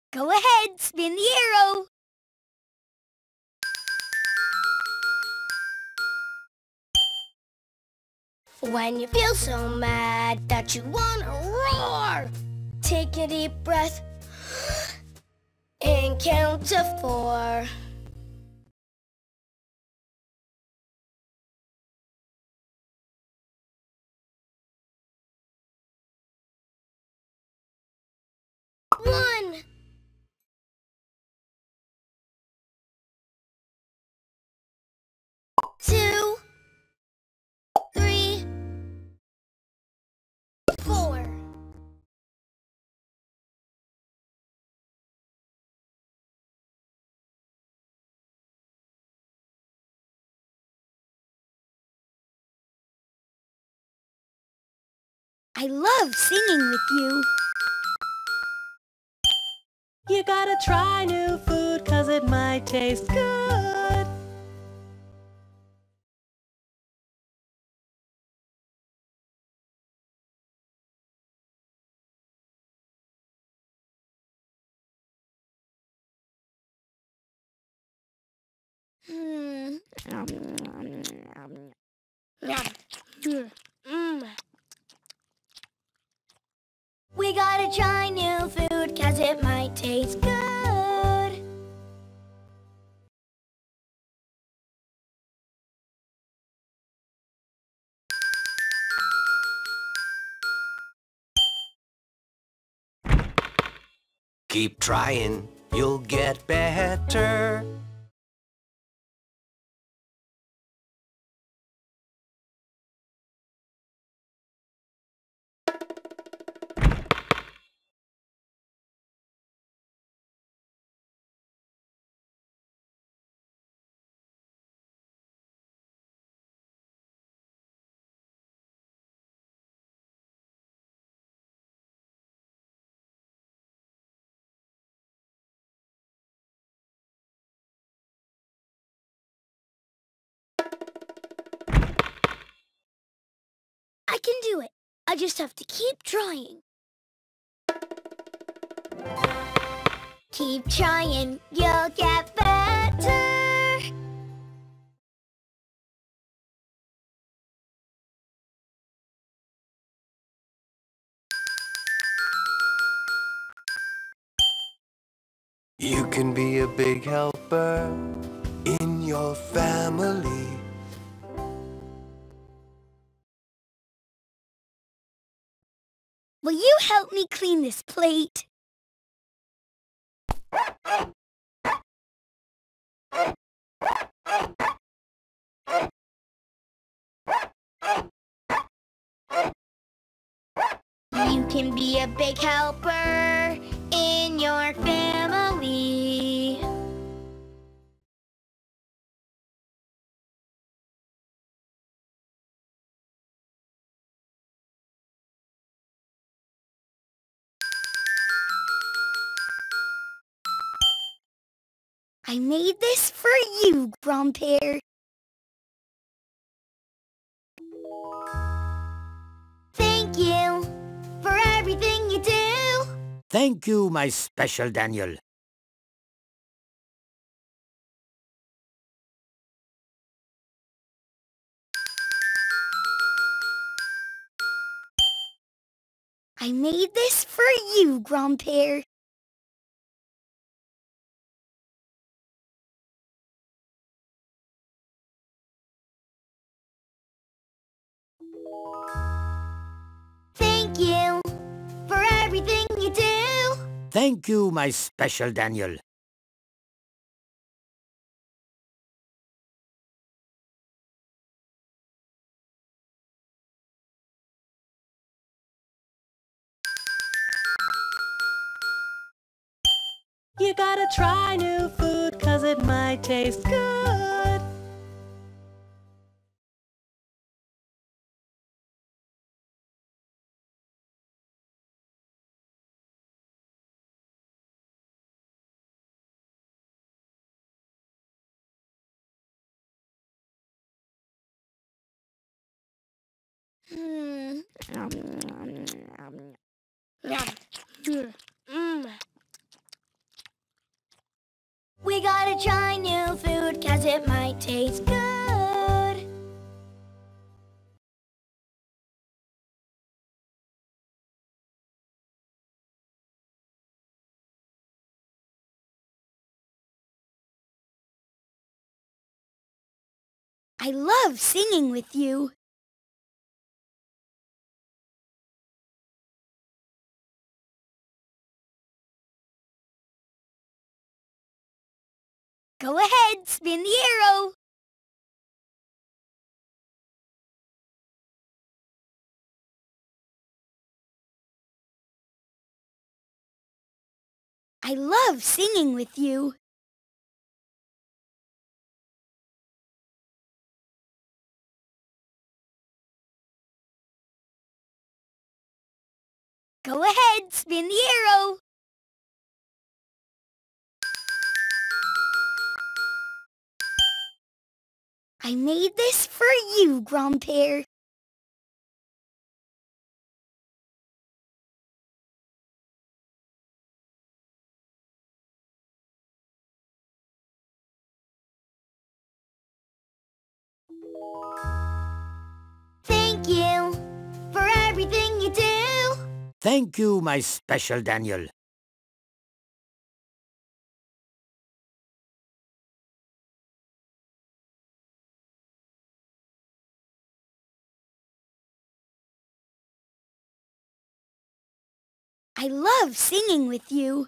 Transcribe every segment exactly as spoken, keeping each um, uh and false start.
Go ahead, spin the arrow. When you feel so mad that you wanna roar, take a deep breath and count to four. One. Two. Three. Four. I love singing with you. You gotta try new food, 'cause it might taste good. Hmm. Mm. We gotta try new food, 'cause it might taste good. Keep trying, you'll get better. I can do it. I just have to keep trying. Keep trying, you'll get better. You can be a big helper in your family. Will you help me clean this plate? You can be a big helper in your family. I made this for you, Grandpere. Thank you for everything you do. Thank you, my special Daniel. I made this for you, Grandpere. Thank you for everything you do. Thank you, my special Daniel. You gotta try new food, 'cause it might taste good. Hmm. Mm. I love singing with you. Go ahead, spin the arrow. I love singing with you. Go ahead, spin the arrow. I made this for you, Grandpere. Thank you for everything you do. Thank you, my special Daniel. I love singing with you.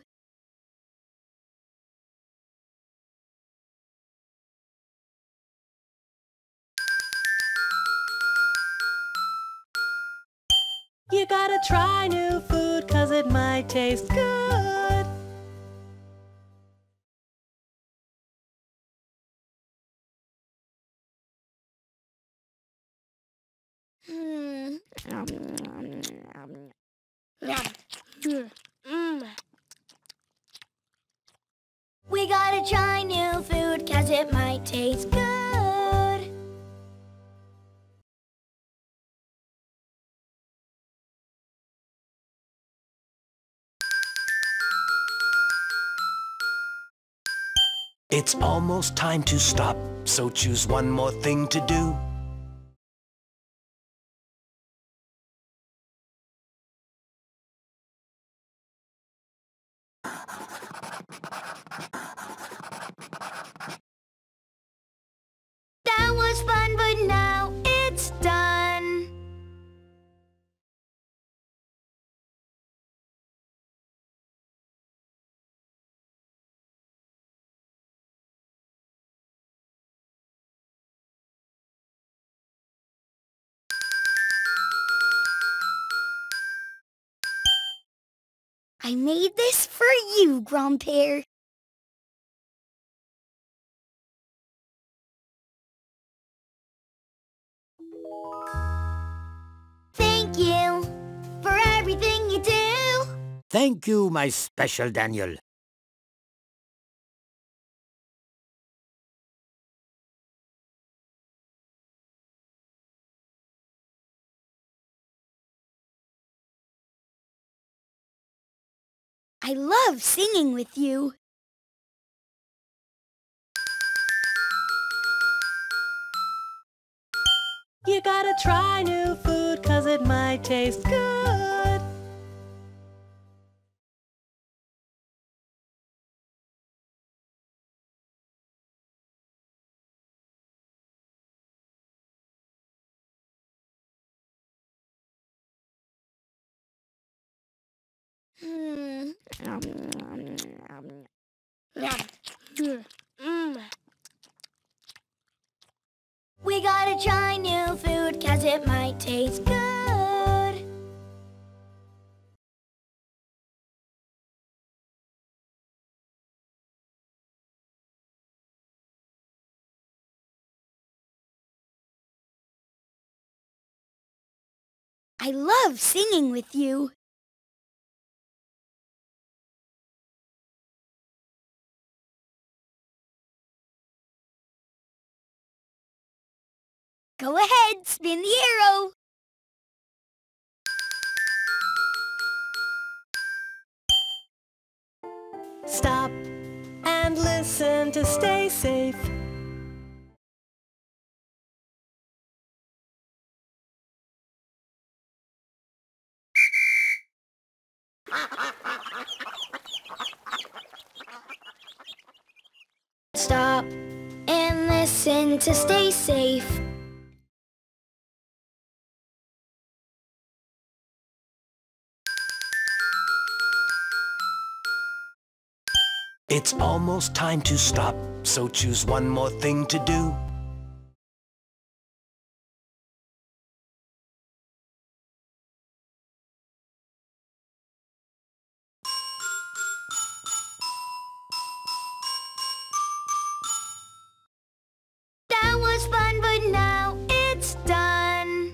You gotta try new food, 'cause it might taste good. Hmm. We gotta try new food, 'cause it might taste good. It's almost time to stop, so choose one more thing to do. That was fun, but now it's done. I made this for you, Grandpere. Thank you for everything you do. Thank you, my special Daniel. I love singing with you. You gotta try new food, 'cause it might taste good. Hmm. We gotta try new food, 'cause it might taste good. I love singing with you. Go ahead, spin the arrow. Stop and listen to stay safe. Stop and listen Listen to stay safe. It's almost time to stop, so choose one more thing to do. That was fun, but now it's done.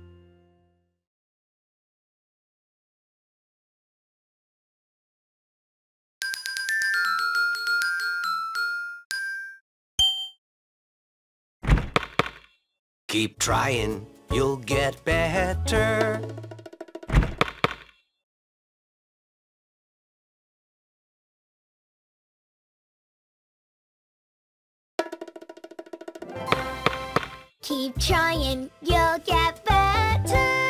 Keep trying, you'll get better. Keep trying, you'll get better.